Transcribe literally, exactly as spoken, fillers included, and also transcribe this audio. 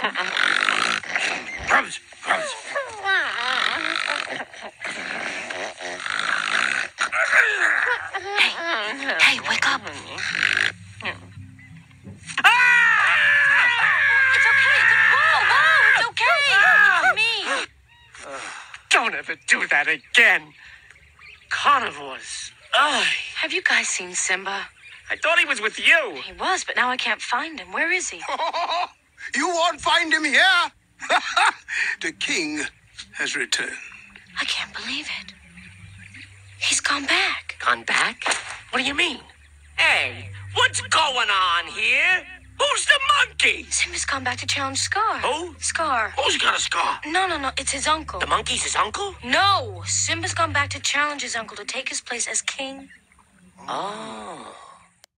Crumbs, crumbs. Hey, hey, wake up. It's okay. It's whoa, whoa, it's okay. It's me. Don't ever do that again. Carnivores. Ugh. Have you guys seen Simba? I thought he was with you. He was, but now I can't find him. Where is he? You won't find him here. The king has returned. I can't believe it. He's gone back. Gone back? What do you mean? Hey, what's going on here? Who's the monkey? Simba's gone back to challenge Scar. Who? Scar. Who's got a scar? No, no, no. It's his uncle. The monkey's his uncle? No. Simba's gone back to challenge his uncle to take his place as king. Oh.